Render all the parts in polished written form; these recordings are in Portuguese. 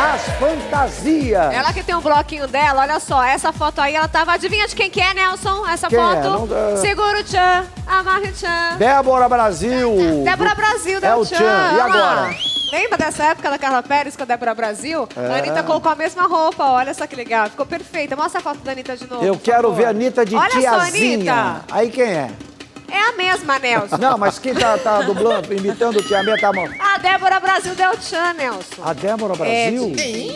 as fantasias. Ela que tem um bloquinho dela, olha só, essa foto aí, ela tava... Adivinha de quem que é, Nelson? Essa Quem foto? é? Não, Segura o tchan, amarre o tchan. Débora Brasil. Débora Brasil, É o tchan. E agora? Lembra dessa época da Carla Pérez com a Débora Brasil? A Anitta colocou a mesma roupa, olha só que legal. Ficou perfeita. Mostra a foto da Anitta de novo. Eu quero ver a Anitta de olha tiazinha. Só, Anitta. Aí quem é? É a mesma, Nelson. Não, mas quem tá dublando, imitando o Tia Mia, tá bom. A Débora Brasil deu tchan, Nelson. A Débora Brasil?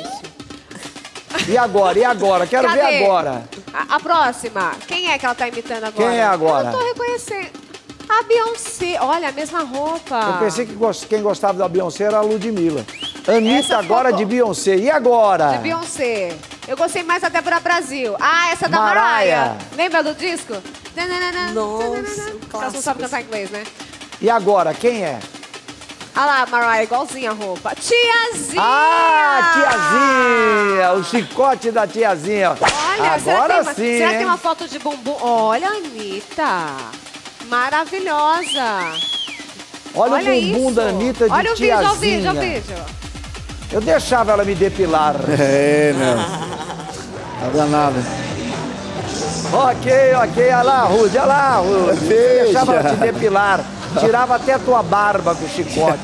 E agora? E agora? Quero Cadê? ver agora. A próxima. Quem é que ela tá imitando agora? Quem é agora? Eu não tô reconhecendo. A Beyoncé. Olha, a mesma roupa. Eu pensei que quem gostava da Beyoncé era a Ludmilla. Anitta Essa agora foto- de Beyoncé. E agora? De Beyoncé. Eu gostei mais da Débora Brasil. Ah, essa é da Mariah. Mariah. Lembra do disco? Nossa, Ela não sabe cantar inglês, né? E agora? Quem é? Olha lá, Mariah, igualzinha a roupa. Tiazinha! Ah, tiazinha! O chicote da tiazinha. Olha, agora será sim, que tem hein? uma foto de bumbum? Olha, Anitta. Maravilhosa. Olha o bumbum isso. da Anitta de olha o vídeo, tiazinha. olha o vídeo, olha o vídeo. Eu deixava ela me depilar. É, não. Tá danada. Ok, olha lá, Rude, olha lá, Rude. Você Veja. deixava ela te depilar. Tirava até a tua barba com o chicote.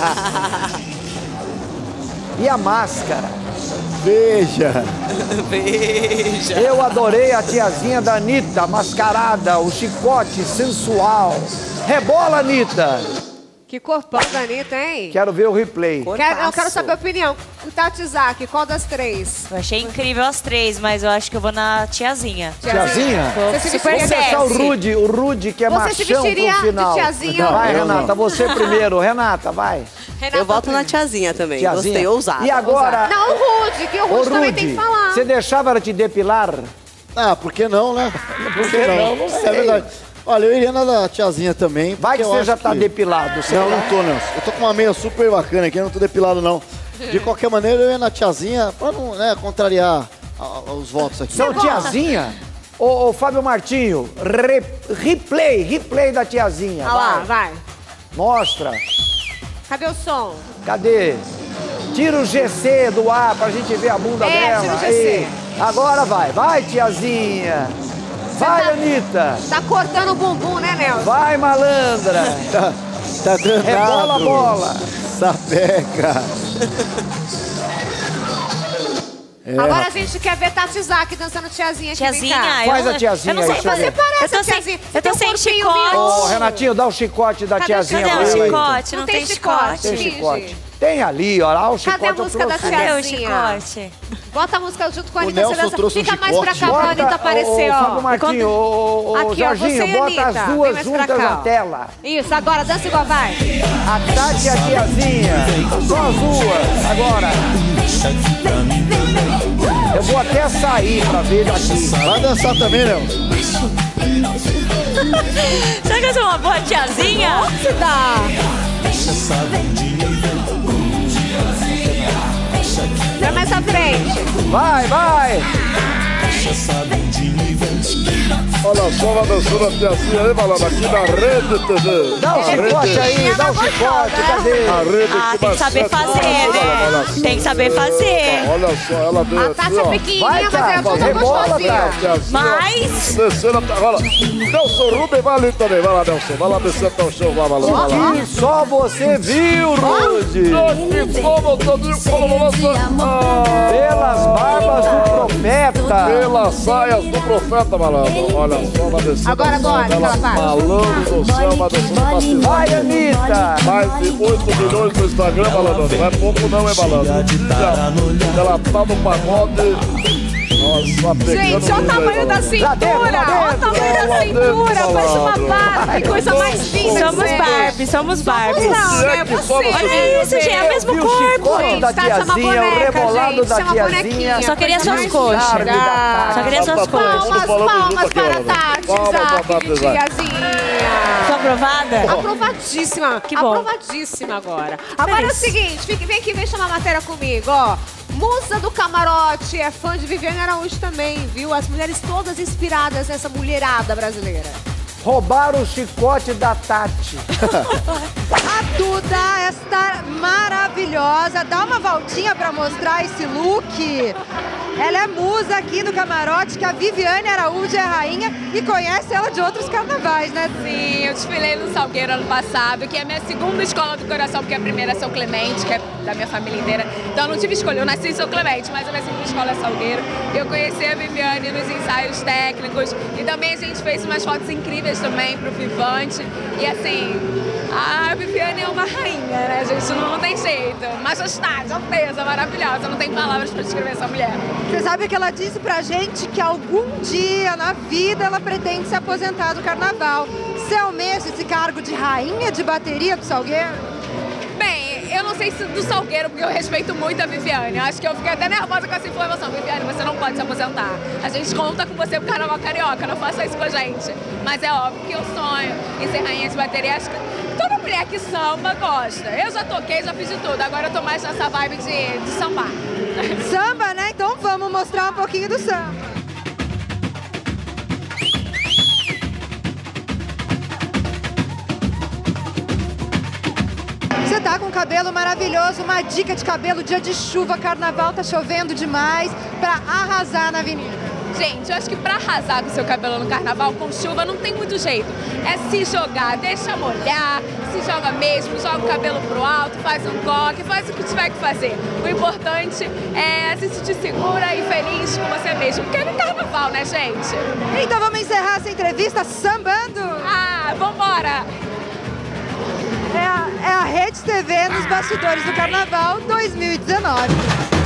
E a máscara? Veja. Veja. Eu adorei a tiazinha da Anitta, mascarada, o chicote sensual. Rebola, Anitta! Que corpão da Anitta, hein? Quero ver o replay. Eu quero saber a opinião. O Tati Zaki, qual das três? Eu achei incrível as três, mas eu acho que eu vou na tiazinha. Tiazinha? Você se Super Vamos vestiria? deixar sexy. o Rude, que é Você se machão vestiria pro final. de tiazinha? Vai, eu Renata, você primeiro. Renata, vai. Renata, Eu voto na tiazinha também. Tiazinha. Gostei, ousada. E agora, Não, o Rude, que o ô Rude também tem Rude, que falar. você deixava ela te depilar? Ah, por que não, né? Por que não? não sei. É verdade. Olha, eu iria na da tiazinha também. Vai que porque eu você já acho tá que- depilado. Você Não, não tô, não. Eu tô com uma meia super bacana aqui, eu não tô depilado, não. De qualquer maneira, eu ia na tiazinha pra não, né, contrariar os votos aqui. Então, tiazinha, ô Fábio Martinho, replay da tiazinha. Olha lá, vai. Mostra. Cadê o som? Cadê? Tira o GC do ar pra gente ver a bunda dela. tira o GC. Aí. Agora vai tiazinha. Vai, tá- Anitta. Tá cortando o bumbum, né, Nelson? Vai, malandra. Tá danado. Rebola a bola. Sapeca. Agora a gente quer ver Tati Zaki dançando tiazinha aqui. vem cá. Tiazinha, Faz a tiazinha eu não aí, sei deixa eu fazer. ver. Parece Eu tô a sem, tiazinha. eu tô Tem um sem corpinho chicote. Ô, Renatinho, dá o chicote da Cadê- tiazinha Cadê pra o eu aí. chicote? Não Não tem tem chicote. chicote. Tem Finge. chicote. Tem ali, ó lá o chicote. Cadê a eu música da trouxe. Cadê o tiazinha? chicote? Bota a música junto com a O Anitta. Nelson Você dança. trouxe um Fica mais pra chicote. cá pra Anitta aparecer, ô, Fábio ó. Martinho, ô, Aqui, ó, Jorginho, você e bota Anitta. as Vem duas mais pra juntas cá, na ó. tela. Isso, agora dança igual, vai. A Tati e a tiazinha. Só as duas. Agora. Eu vou até sair pra ver daqui. Vai dançar também, Léo. Será que eu sou uma boa tiazinha? Se dá. Vai mais à frente. Vai. Olha só, vai dançando a tiazinha aí, malandro, aqui na Rede TV. Dá o chicote aí, dá o chicote. Cadê? A Rede Ah, tem que saber fazer, né? Tem que saber fazer. Olha só, ela deu A aqui, Tati é ó. Vai, pequenininha, mas Tati, é toda rebola, gostosinha. Tati. Tiazinha, Mas... descendo até... Olha, Nelson Rubem vai ali também. Vai lá, Nelson. Vai lá descer até o chão, vai lá. Vai lá. Que só você viu, Rude. Que como, Pelas barbas do profeta. Pelas saias do profeta, malandro. Olha só, vai descer. Agora, que ela vai. Malandro do céu, vai descendo pra cima. Vai, Anitta. Mais de 8 milhões no Instagram, malandro. Não é pouco não, hein, malandro. Ela tá no pagode. Nossa, pegando Gente, olha o tamanho da cintura. Lá dentro, Olha o tamanho da lá dentro, cintura. Parece uma malandro. Barbie. Que coisa mais linda. Somos gente. Barbie, somos Barbie. Não, é possível. Olha isso, gente, é o mesmo Viu o corpo. chicote da Gente, Tati é uma tiazinha, o boneca, rebolado gente, da isso é uma tiazinha. bonequinha. Só queria suas Coisa coxas. mais linda. Só queria suas coxas. Palmas para Tati, Zaki, Zaki. tiazinha. Tô aprovada? Aprovadíssima. Que bom. Aprovadíssima agora. Agora é o Feliz. seguinte, vem aqui, vem chamar a matéria comigo, ó. Musa do Camarote é fã de Viviane Araújo também, viu? As mulheres todas inspiradas nessa mulherada brasileira. Roubaram o chicote da Tati. a Duda, esta maravilhosa. Dá uma voltinha pra mostrar esse look. Ela é musa aqui do camarote, que a Viviane Araújo é a rainha e conhece ela de outros carnavais, né? Sim, eu desfilei no Salgueiro ano passado, que é a minha segunda escola do coração, porque a primeira é São Clemente, que é da minha família inteira. Então eu não tive escolha, eu nasci em São Clemente, mas a minha segunda escola é Salgueiro. Eu conheci a Viviane nos ensaios técnicos e também a gente fez umas fotos incríveis também pro Vivante. E assim, a Viviane é uma rainha, né, gente? Não tem jeito. Majestade, alteza, maravilhosa. Não tem palavras pra descrever essa mulher. Você sabe que ela disse pra gente que algum dia na vida ela pretende se aposentar do carnaval. Você almeja esse cargo de rainha de bateria do Salgueiro? Bem, eu não sei se do Salgueiro, porque eu respeito muito a Viviane. Eu acho que eu fiquei até nervosa com essa informação. Viviane, você não pode se aposentar. A gente conta com você pro Carnaval Carioca, não faça isso com a gente. Mas é óbvio que eu sonho em ser rainha de bateria. Acho que toda mulher que samba gosta. Eu já toquei, já fiz de tudo. Agora eu tô mais nessa vibe de sambar. Samba, né? Então vamos mostrar um pouquinho do samba. Você tá com um cabelo maravilhoso, uma dica de cabelo, dia de chuva, carnaval, tá chovendo demais, pra arrasar na avenida. Gente, eu acho que pra arrasar com o seu cabelo no carnaval, com chuva, não tem muito jeito. É se jogar, deixa molhar, se joga mesmo, joga o cabelo pro alto, faz um coque, faz o que tiver que fazer. O importante é se sentir segura e feliz com você mesmo, porque é no carnaval, né, gente? Então vamos encerrar essa entrevista sambando? Ah, vambora! É a Rede TV nos bastidores do Carnaval 2019.